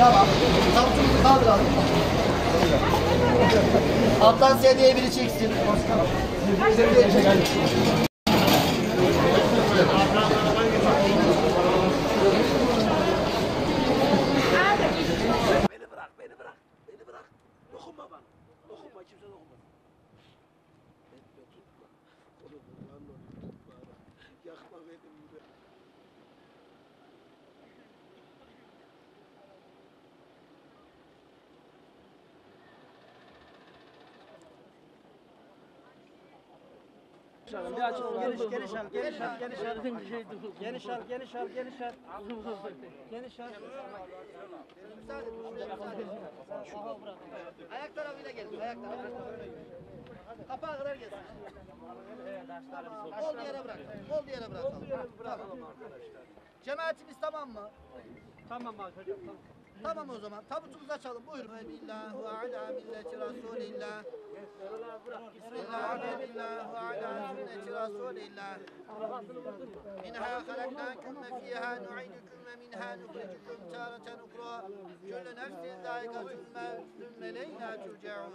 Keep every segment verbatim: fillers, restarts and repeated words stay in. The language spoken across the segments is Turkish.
Tamam. Tabutumuzu kaldıralım. Alttan sedyeye biri çeksin. Sedyeye çekelim. Beni bırak, beni bırak, beni bırak. Dokunma bana. Dokunma, kimse dokunma. Etme, tutma. Onu kulağın onu tutma. Yakma beni burada. Bir açık geniş geniş al geniş al geniş al geniş al geniş al geniş al geniş al. Ayak tarafıyla gelin. Ayak tarafıyla. Kapağı kadar gelsin. Ol yere bırak. Ol yere bırakalım. Tamam. Cemaatimiz tamam mı? Tamam abi hocam tamam. Tamam o zaman. Tabutumuzu açalım. Buyurun. Bismillah ve ala milleti Resulillah. Bismillah ve billah ve ala sünneti Resulillah. Minha halaknakum ve fiha nu'idukum ve minha nukhrijukum taratan ukra. Kullu nefsin zâikatul mevt sümme ileyna turcaun.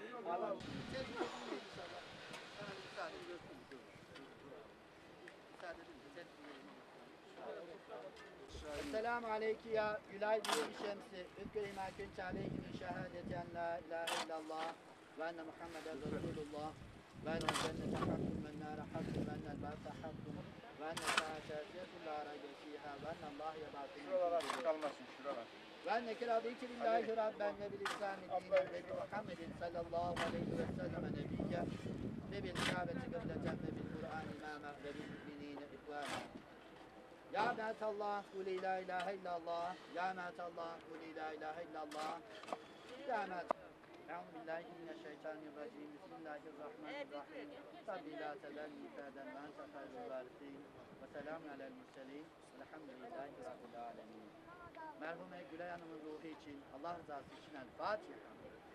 Esselamu aleyki ya Gülay Büyük Şemsi. Ütkü ma kunte aleyhi min şehadeti en la ilahe illallah ve enne Muhammeden Resulullah ve enne cennete hakkun ve nâre hakkun ve ennel bâse hakkun ve enne sâate esiyetun la raybe fîhâ ve enne Allah yebâsın. Şuralar açık kalmasın, şuralar. Ve enneke radîki billahi rabben ve bil İslâmi dînen ve bi Muhammedin sallallahu aleyhi ve selleme nebiyye ve bil kâbeti kıbleten ve bil Kur'an imâmen ve bil müminîne ihvâmen. Ya Mâtallah, Kuli la ilahe illallah. Ya Mâtallah, Kuli la ilahe illallah. Ya Mâtallah. Euzubillahi mineşşeytanirracim. Bismillahirrahmanirrahim. Rabbi la tezelni fâden ve ente hayrul vârisin. Ve selamun alel murselin. Velhamdülillahi rabbil âlemin. Merhume Gülay Hanım'ın ruhu için, Allah rızası için El Fatiha.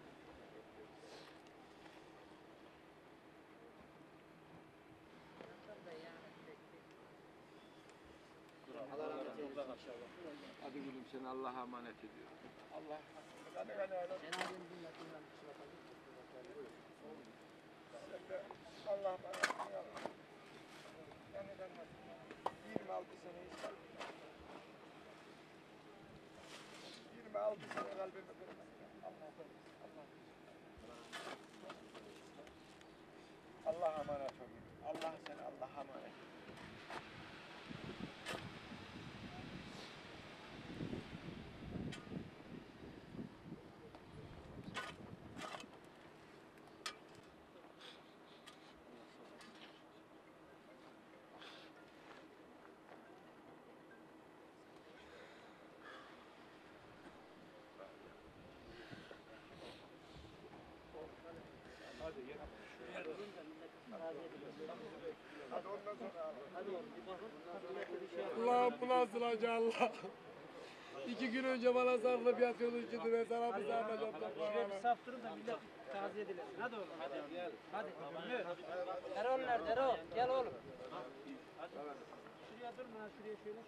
Allah rahmet eylesin. Hadi gülüm seni Allah'a emanet ediyor. Allah. Cenab-ı Hak Allah bana yirmi altı sene yirmi altı sene kalbimi kırmak. Allah Allah Allah emanet olun. Allah seni Allah'a emanet. Allah bu nasıl acı Allah. İki gün önce bana sarılıp yatıyordun şimdi ben sana mı sarılacağım? Şuraya bir saf durun da millet taziye dilesin. Hadi oğlum hadi gel. Hadi. Erol nerede Erol? Gel oğlum. Şuraya durma şuraya şöyle.